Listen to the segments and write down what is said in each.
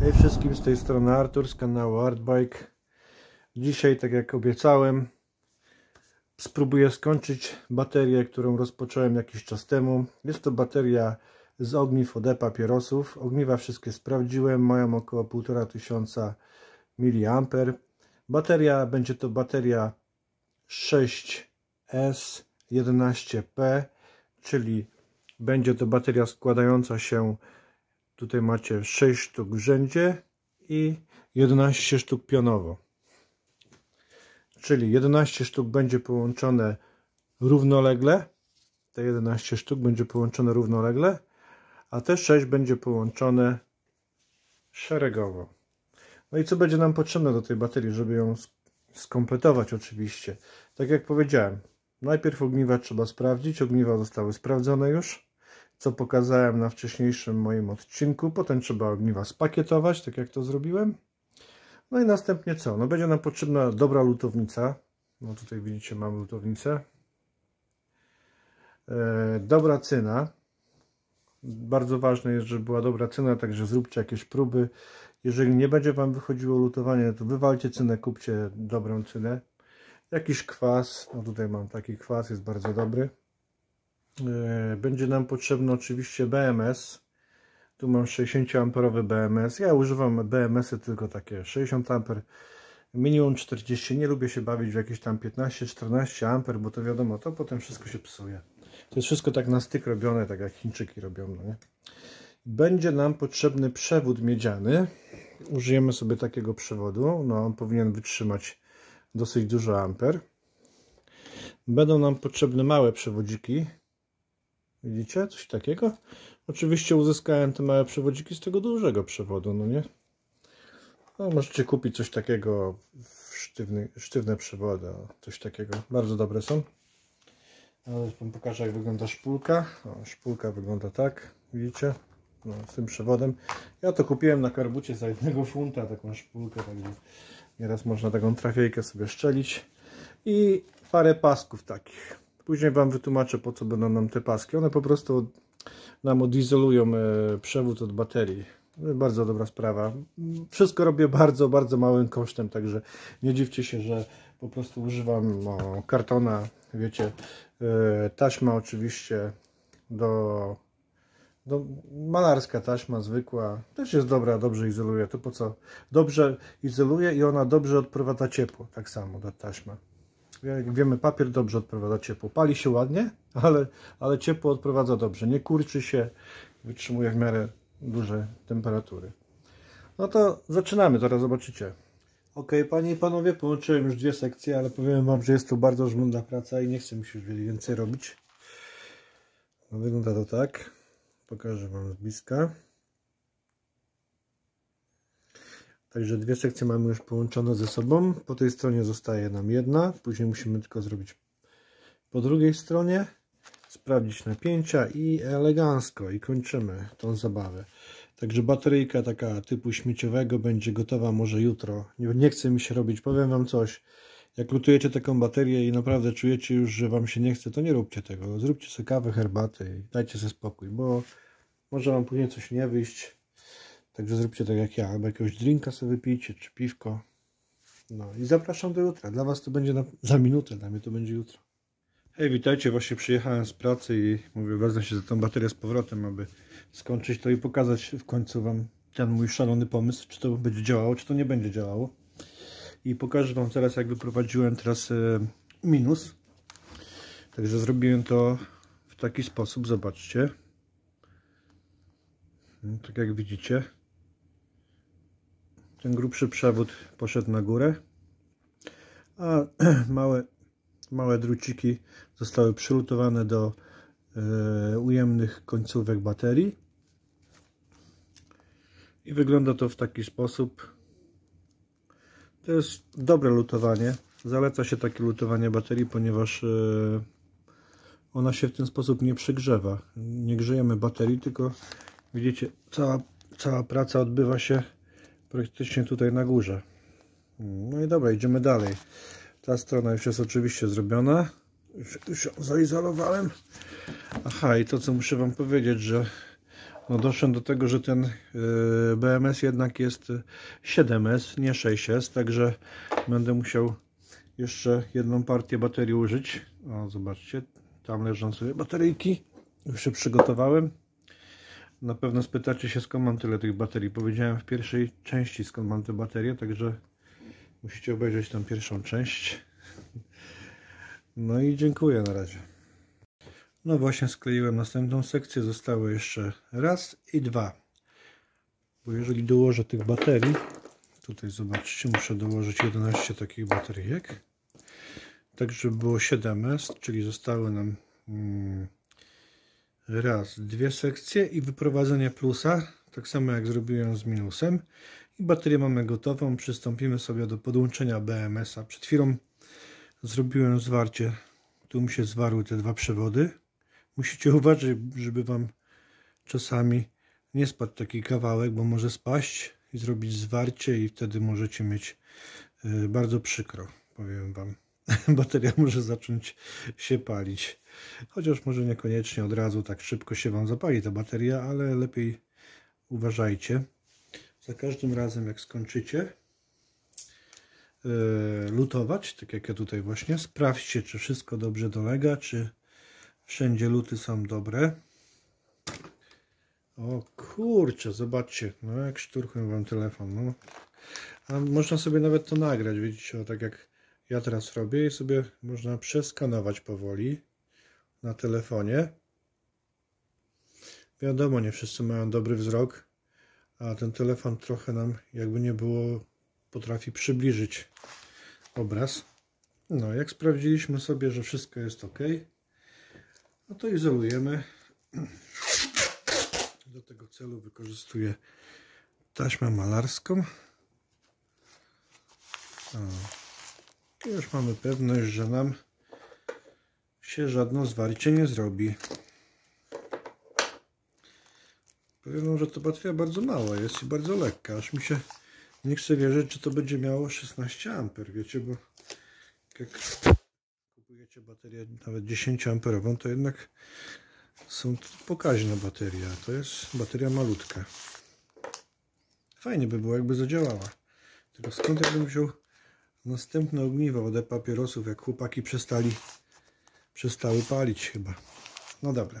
Hej wszystkim, z tej strony Artur z kanału Artbike. Dzisiaj, tak jak obiecałem, spróbuję skończyć baterię, którą rozpocząłem jakiś czas temu. Jest to bateria z ogniw od papierosów. Ogniwa wszystkie sprawdziłem, mają około 1500 mAh. Bateria będzie to bateria 6S11P, czyli będzie to bateria składająca się, tutaj macie 6 sztuk w rzędzie i 11 sztuk pionowo. Czyli 11 sztuk będzie połączone równolegle, te 11 sztuk będzie połączone równolegle, a te 6 będzie połączone szeregowo. No i co będzie nam potrzebne do tej baterii, żeby ją skompletować oczywiście? Tak jak powiedziałem, najpierw ogniwa trzeba sprawdzić, ogniwa zostały sprawdzone już, co pokazałem na wcześniejszym moim odcinku. Potem trzeba ogniwa spakietować, tak jak to zrobiłem. No i następnie co? No będzie nam potrzebna dobra lutownica. No tutaj widzicie, mam lutownicę. Dobra cyna. Bardzo ważne jest, żeby była dobra cyna, także zróbcie jakieś próby. Jeżeli nie będzie Wam wychodziło lutowanie, to wywalcie cynę, kupcie dobrą cynę. Jakiś kwas, no tutaj mam taki kwas, jest bardzo dobry. Będzie nam potrzebny oczywiście BMS. Tu mam 60A BMS. Ja używam BMS-y tylko takie 60A, minimum 40. Nie lubię się bawić w jakieś tam 15-14A, bo to wiadomo, to potem wszystko się psuje. To jest wszystko tak na styk robione, tak jak Chińczyki robią, no nie? Będzie nam potrzebny przewód miedziany. Użyjemy sobie takiego przewodu. No, on powinien wytrzymać dosyć dużo amper. Będą nam potrzebne małe przewodziki. Widzicie? Coś takiego. Oczywiście uzyskałem te małe przewodziki z tego dużego przewodu, no nie? No, możecie kupić coś takiego, sztywne przewody, coś takiego. Bardzo dobre są. Ale wam pokażę, jak wygląda szpulka. O, szpulka wygląda tak, widzicie? No, z tym przewodem. Ja to kupiłem na Karbucie za 1 funta, taką szpulkę, także nieraz można taką trafiejkę sobie szczelić. I parę pasków takich. Później Wam wytłumaczę, po co będą nam te paski. One po prostu nam odizolują przewód od baterii. Bardzo dobra sprawa. Wszystko robię bardzo małym kosztem, także nie dziwcie się, że po prostu używam kartona, wiecie, taśma oczywiście malarska taśma zwykła, też jest dobra, dobrze izoluje. To po co? Dobrze izoluje i ona dobrze odprowadza ciepło, tak samo ta taśma. Jak wiemy, papier dobrze odprowadza ciepło. Pali się ładnie, ale ciepło odprowadza dobrze. Nie kurczy się, wytrzymuje w miarę duże temperatury. No to zaczynamy, zaraz zobaczycie. Ok, panie i panowie, połączyłem już 2 sekcje, ale powiem wam, że jest to bardzo żmudna praca i nie chcę mi się już więcej robić. No, wygląda to tak. Pokażę wam z bliska. Także 2 sekcje mamy już połączone ze sobą. Po tej stronie zostaje nam jedna. Później musimy tylko zrobić po drugiej stronie. Sprawdzić napięcia i elegancko. I kończymy tą zabawę. Także bateryjka taka typu śmieciowego będzie gotowa może jutro. Nie chce mi się robić. Powiem wam coś. Jak lutujecie taką baterię i naprawdę czujecie już, że wam się nie chce, to nie róbcie tego. Zróbcie sobie kawę, herbatę i dajcie sobie spokój. Bo może wam później coś nie wyjść. Także zróbcie tak jak ja, albo jakiegoś drinka sobie wypijcie, czy piwko. No i zapraszam do jutra. Dla was to będzie za minutę, dla mnie to będzie jutro. Hej, witajcie, właśnie przyjechałem z pracy i mówię, wezmę się za tą baterię z powrotem, aby skończyć to i pokazać w końcu wam ten mój szalony pomysł, czy to będzie działało, czy to nie będzie działało. I pokażę wam teraz, jak wyprowadziłem teraz minus. Także zrobiłem to w taki sposób, zobaczcie. Tak jak widzicie. Ten grubszy przewód poszedł na górę, a małe druciki zostały przylutowane do ujemnych końcówek baterii. I wygląda to w taki sposób. To jest dobre lutowanie. Zaleca się takie lutowanie baterii, ponieważ ona się w ten sposób nie przygrzewa. Nie grzejemy baterii, tylko widzicie, cała praca odbywa się praktycznie tutaj na górze. No i dobra, idziemy dalej. Ta strona już jest oczywiście zrobiona. Już ją zaizolowałem. Aha, i to co muszę wam powiedzieć, że No doszedłem do tego, że ten BMS jednak jest 7S, nie 6S, także będę musiał jeszcze jedną partię baterii użyć. O, zobaczcie, tam leżą sobie bateryjki. Już się przygotowałem. Na pewno spytacie się, skąd mam tyle tych baterii. Powiedziałem w pierwszej części, skąd mam te baterie, także musicie obejrzeć tą pierwszą część. No i dziękuję na razie. No właśnie skleiłem następną sekcję. Zostały jeszcze raz i dwa. Bo jeżeli dołożę tych baterii, tutaj zobaczcie, muszę dołożyć 11 takich bateryjek. Tak, żeby było 7S, czyli zostały nam raz, dwie sekcje i wyprowadzenie plusa, tak samo jak zrobiłem z minusem. I baterię mamy gotową. Przystąpimy sobie do podłączenia BMS-a. Przed chwilą zrobiłem zwarcie. Tu mi się zwarły te dwa przewody. Musicie uważać, żeby wam czasami nie spadł taki kawałek, bo może spaść i zrobić zwarcie i wtedy możecie mieć bardzo przykro, powiem wam. Bateria może zacząć się palić. Chociaż może niekoniecznie od razu tak szybko się wam zapali ta bateria, ale lepiej uważajcie. Za każdym razem jak skończycie lutować, tak jak ja tutaj właśnie, sprawdźcie, czy wszystko dobrze dolega, czy wszędzie luty są dobre. O kurczę, zobaczcie, no jak szturchłem wam telefon, no. A można sobie nawet to nagrać, widzicie, o, tak jak ja teraz robię i sobie można przeskanować powoli na telefonie. Wiadomo, nie wszyscy mają dobry wzrok, a ten telefon trochę nam, jakby nie było, potrafi przybliżyć obraz. No, jak sprawdziliśmy sobie, że wszystko jest ok, no to izolujemy. Do tego celu wykorzystuję taśmę malarską. O. I już mamy pewność, że nam się żadne zwarcie nie zrobi. Powiem, że ta bateria bardzo mała jest i bardzo lekka. Aż mi się nie chce wierzyć, że to będzie miało 16 A. Wiecie, bo jak kupujecie baterię nawet 10 amperową, to jednak są pokaźne baterie. To jest bateria malutka. Fajnie by było, jakby zadziałała. Tylko skąd ja bym wziął następne ogniwo od papierosów, jak chłopaki przestały palić chyba. No dobra.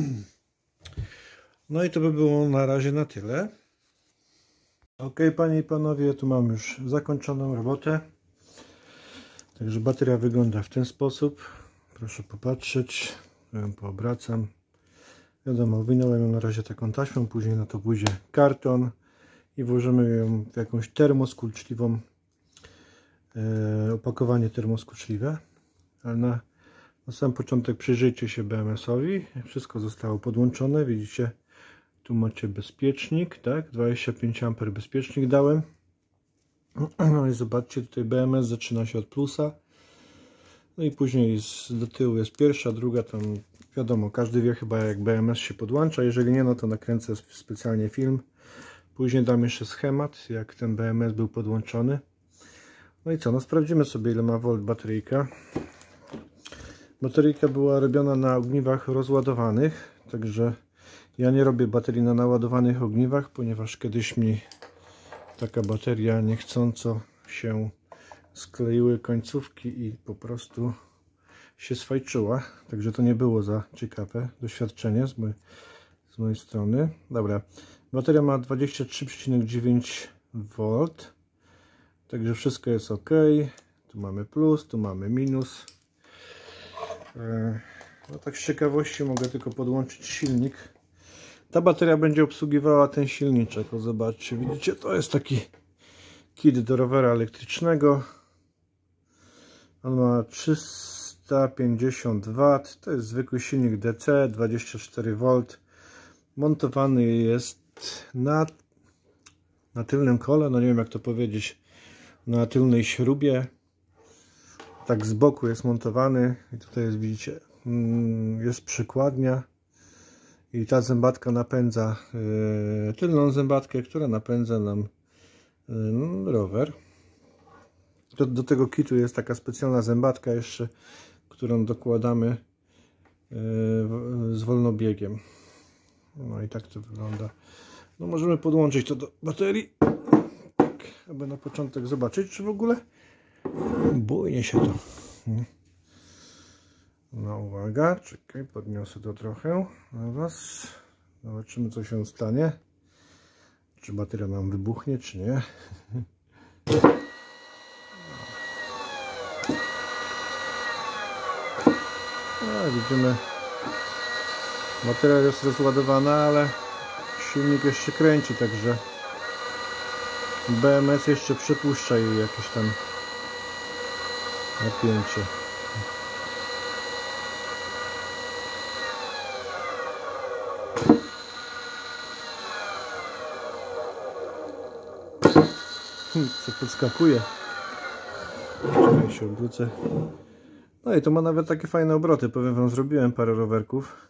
No i to by było na razie na tyle. Ok, panie i panowie, tu mam już zakończoną robotę. Także bateria wygląda w ten sposób. Proszę popatrzeć. Ja ją poobracam. Wiadomo, wynąłem ją na razie taką taśmą, później na to pójdzie karton i włożymy ją w jakąś termoskurczliwą opakowanie termoskurczliwe. Ale na sam początek przyjrzyjcie się BMS-owi. Wszystko zostało podłączone. Widzicie, tu macie bezpiecznik, tak? 25 A bezpiecznik dałem. No i zobaczcie, tutaj BMS zaczyna się od plusa. No i później do tyłu jest pierwsza, druga, tam wiadomo, każdy wie chyba jak BMS się podłącza. Jeżeli nie, no to nakręcę specjalnie film. Później dam jeszcze schemat, jak ten BMS był podłączony. No i co, no sprawdzimy sobie, ile ma volt bateryjka. Bateryjka była robiona na ogniwach rozładowanych, także ja nie robię baterii na naładowanych ogniwach, ponieważ kiedyś mi taka bateria niechcąco się skleiły końcówki i po prostu się sfajczyła. Także to nie było za ciekawe doświadczenie z mojej strony. Dobra, bateria ma 23,9 V. Także wszystko jest ok. Tu mamy plus, tu mamy minus. No tak z ciekawości mogę tylko podłączyć silnik. Ta bateria będzie obsługiwała ten silniczek. O, zobaczcie, widzicie, to jest taki kit do rowera elektrycznego. On ma 350 W. To jest zwykły silnik DC, 24 V. Montowany jest na tylnym kole, no nie wiem jak to powiedzieć, na tylnej śrubie. Tak z boku jest montowany i tutaj jest, widzicie, jest przykładnia i ta zębatka napędza tylną zębatkę, która napędza nam rower. Do tego kitu jest taka specjalna zębatka jeszcze, którą dokładamy z wolnobiegiem. No i tak to wygląda. No możemy podłączyć to do baterii, tak, aby na początek zobaczyć, czy w ogóle bujnie się to. No uwaga, czekaj, podniosę to trochę. Zaraz zobaczymy, co się stanie. Czy bateria nam wybuchnie, czy nie. No, widzimy, bateria jest rozładowana, ale silnik jeszcze kręci, także BMS jeszcze przepuszcza jej jakieś tam napięcie. Co podskakuje. Czekaj, się obrócę. No i to ma nawet takie fajne obroty. Powiem wam, zrobiłem parę rowerków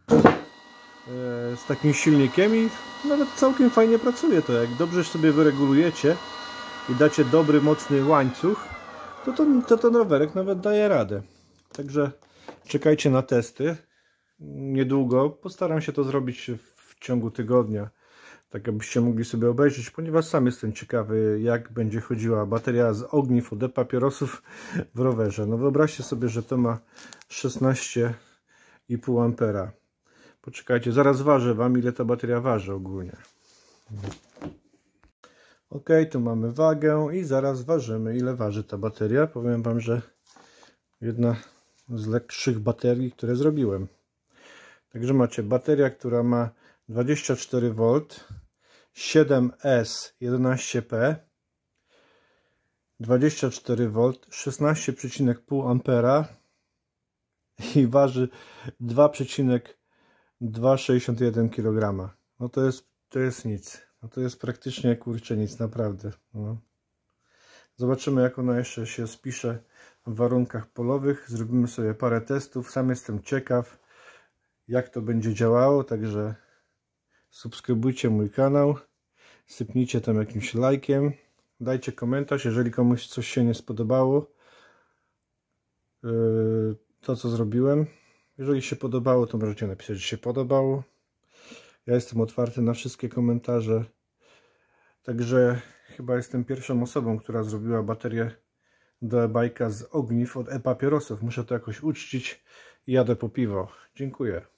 z takim silnikiem i nawet całkiem fajnie pracuje to. Jak dobrze sobie wyregulujecie i dacie dobry, mocny łańcuch, to ten rowerek nawet daje radę. Także czekajcie na testy. Niedługo postaram się to zrobić w ciągu tygodnia, tak abyście mogli sobie obejrzeć, ponieważ sam jestem ciekawy, jak będzie chodziła bateria z ogniw od e-papierosów w rowerze. No wyobraźcie sobie, że to ma 16,5 ampera. Poczekajcie, zaraz ważę wam, ile ta bateria waży ogólnie. Ok, tu mamy wagę i zaraz ważymy, ile waży ta bateria. Powiem wam, że jedna z lekszych baterii, które zrobiłem. Także macie bateria, która ma 24V, 7S 11P, 24V, 16,5 ampera i waży 2,261 kg. No to jest nic. No to jest praktycznie, kurczę, nic, naprawdę. No. Zobaczymy, jak ona jeszcze się spisze w warunkach polowych. Zrobimy sobie parę testów. Sam jestem ciekaw, jak to będzie działało, także subskrybujcie mój kanał, sypnijcie tam jakimś lajkiem, dajcie komentarz, jeżeli komuś coś się nie spodobało, to co zrobiłem. Jeżeli się podobało, to możecie napisać, że się podobało. Ja jestem otwarty na wszystkie komentarze, także chyba jestem pierwszą osobą, która zrobiła baterię do e-bike'a z ogniw od e-papierosów. Muszę to jakoś uczcić i jadę po piwo. Dziękuję.